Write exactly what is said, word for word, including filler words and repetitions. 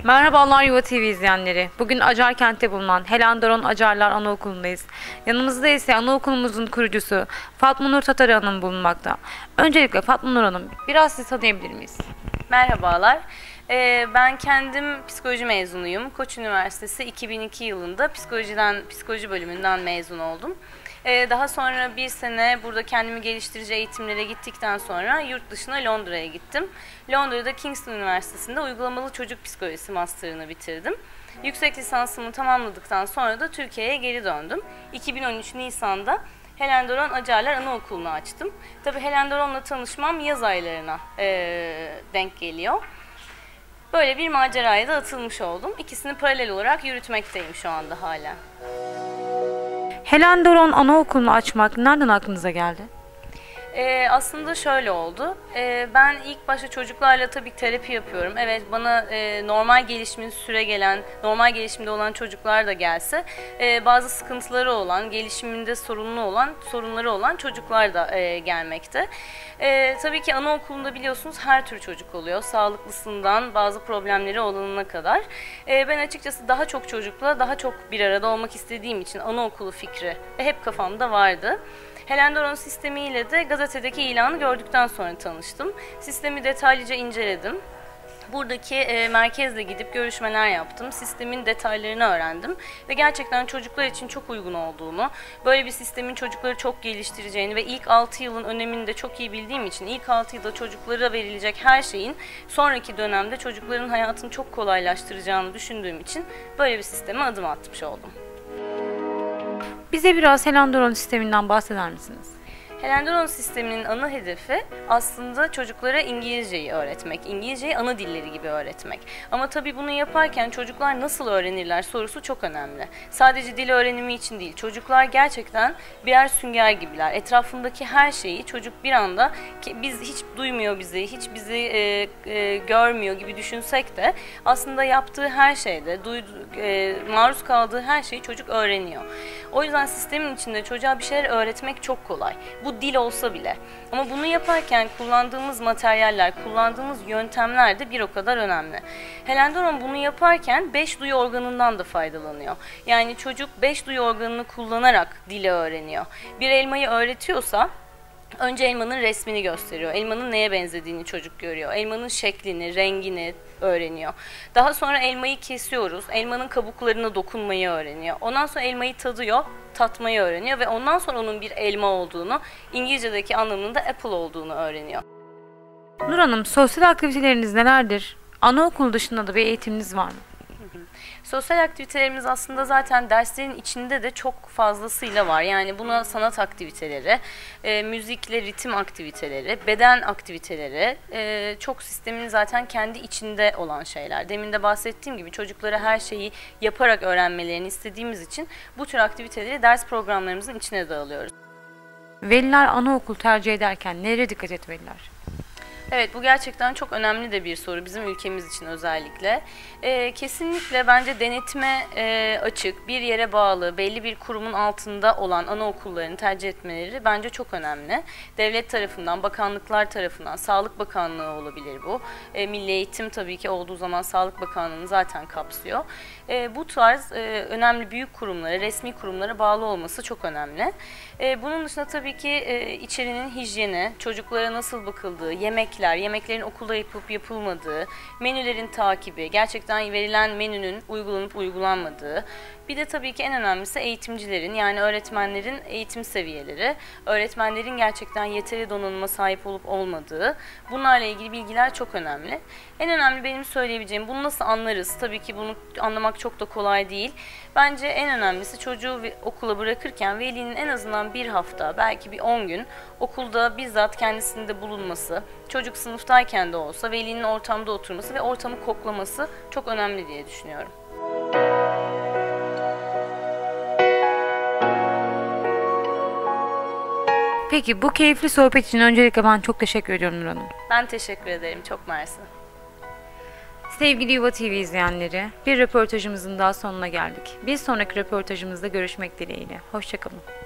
Merhabalar Yuva T V izleyenleri. Bugün Acarkent'te bulunan Helen Doron Acarlar Anaokulu'ndayız. Yanımızda ise anaokulumuzun kurucusu Fatma Nur Tatar Hanım bulunmakta. Öncelikle Fatma Nur Hanım, biraz sizi tanıyabilir miyiz? Merhabalar. Ee, ben kendim psikoloji mezunuyum. Koç Üniversitesi iki bin iki yılında psikolojiden psikoloji bölümünden mezun oldum. Ee, daha sonra bir sene burada kendimi geliştirici eğitimlere gittikten sonra yurt dışına Londra'ya gittim. Londra'da Kingston Üniversitesi'nde uygulamalı çocuk psikolojisi master'ını bitirdim. Yüksek lisansımı tamamladıktan sonra da Türkiye'ye geri döndüm. iki bin on üç Nisan'da Helen Doron Acarlar Anaokulu'nu açtım. Tabii Helen Doron'la tanışmam yaz aylarına e, denk geliyor. Böyle bir maceraya da atılmış oldum. İkisini paralel olarak yürütmekteyim şu anda hala. Helen Doron Anaokulu'nu açmak nereden aklınıza geldi? Ee, aslında şöyle oldu. Ee, ben ilk başta çocuklarla tabii terapi yapıyorum. Evet, bana e, normal gelişimin süre gelen, normal gelişimde olan çocuklar da gelse, e, bazı sıkıntıları olan, gelişiminde sorunlu olan, sorunları olan çocuklar da e, gelmekte. E, tabii ki anaokulunda biliyorsunuz her tür çocuk oluyor. Sağlıklısından bazı problemleri olanına kadar. E, ben açıkçası daha çok çocukla, daha çok bir arada olmak istediğim için anaokulu fikri hep kafamda vardı. Helen Doron sistemiyle de gazetedeki ilanı gördükten sonra tanıştım. Sistemi detaylıca inceledim. Buradaki e, merkezle gidip görüşmeler yaptım. Sistemin detaylarını öğrendim. Ve gerçekten çocuklar için çok uygun olduğunu, böyle bir sistemin çocukları çok geliştireceğini ve ilk altı yılın önemini de çok iyi bildiğim için ilk altı yılda çocuklara verilecek her şeyin sonraki dönemde çocukların hayatını çok kolaylaştıracağını düşündüğüm için böyle bir sisteme adım atmış oldum. Bize biraz Helen Doron sisteminden bahseder misiniz? Helen Doron sisteminin ana hedefi aslında çocuklara İngilizceyi öğretmek, İngilizceyi ana dilleri gibi öğretmek. Ama tabii bunu yaparken çocuklar nasıl öğrenirler sorusu çok önemli. Sadece dil öğrenimi için değil, çocuklar gerçekten birer sünger gibiler. Etrafındaki her şeyi çocuk bir anda, biz hiç duymuyor bizi, hiç bizi e, e, görmüyor gibi düşünsek de aslında yaptığı her şeyde, duydu, e, maruz kaldığı her şeyi çocuk öğreniyor. O yüzden sistemin içinde çocuğa bir şeyler öğretmek çok kolay. Bu dil olsa bile. Ama bunu yaparken kullandığımız materyaller, kullandığımız yöntemler de bir o kadar önemli. Helen Doron bunu yaparken beş duyu organından da faydalanıyor. Yani çocuk beş duyu organını kullanarak dili öğreniyor. Bir elmayı öğretiyorsa önce elmanın resmini gösteriyor. Elmanın neye benzediğini çocuk görüyor. Elmanın şeklini, rengini öğreniyor. Daha sonra elmayı kesiyoruz. Elmanın kabuklarına dokunmayı öğreniyor. Ondan sonra elmayı tadıyor, tatmayı öğreniyor ve ondan sonra onun bir elma olduğunu, İngilizce'deki anlamında apple olduğunu öğreniyor. Nur Hanım, sosyal aktiviteleriniz nelerdir? Anaokulu dışında da bir eğitiminiz var mı? Sosyal aktivitelerimiz aslında zaten derslerin içinde de çok fazlasıyla var. Yani buna sanat aktiviteleri, e, müzikle ritim aktiviteleri, beden aktiviteleri, e, çok sistemin zaten kendi içinde olan şeyler. Demin de bahsettiğim gibi çocuklara her şeyi yaparak öğrenmelerini istediğimiz için bu tür aktiviteleri ders programlarımızın içine de alıyoruz. Veliler anaokul tercih ederken nereye dikkat etmeliler? Evet, bu gerçekten çok önemli de bir soru bizim ülkemiz için özellikle. Ee, kesinlikle bence denetime e, açık, bir yere bağlı, belli bir kurumun altında olan anaokullarını tercih etmeleri bence çok önemli. Devlet tarafından, bakanlıklar tarafından, Sağlık Bakanlığı olabilir bu. E, Milli Eğitim tabii ki olduğu zaman Sağlık Bakanlığı'nı zaten kapsıyor. E, bu tarz e, önemli büyük kurumlara, resmi kurumlara bağlı olması çok önemli. E, bunun dışında tabii ki e, içerinin hijyeni, çocuklara nasıl bakıldığı, yemekler, yemeklerin okulda yapılıp yapılmadığı, menülerin takibi, gerçekten verilen menünün uygulanıp uygulanmadığı. Bir de tabii ki en önemlisi eğitimcilerin, yani öğretmenlerin eğitim seviyeleri, öğretmenlerin gerçekten yeteri donanıma sahip olup olmadığı, bunlarla ilgili bilgiler çok önemli. En önemli benim söyleyebileceğim, bunu nasıl anlarız? Tabii ki bunu anlamak çok da kolay değil. Bence en önemlisi çocuğu okula bırakırken velinin en azından bir hafta, belki bir on gün okulda bizzat kendisinde bulunması, çocuk sınıftayken de olsa velinin ortamda oturması ve ortamı koklaması çok önemli diye düşünüyorum. Peki bu keyifli sohbet için öncelikle ben çok teşekkür ediyorum Nur Hanım. Ben teşekkür ederim. Çok mersi. Sevgili Yuva T V izleyenleri, bir röportajımızın daha sonuna geldik. Bir sonraki röportajımızda görüşmek dileğiyle. Hoşça kalın.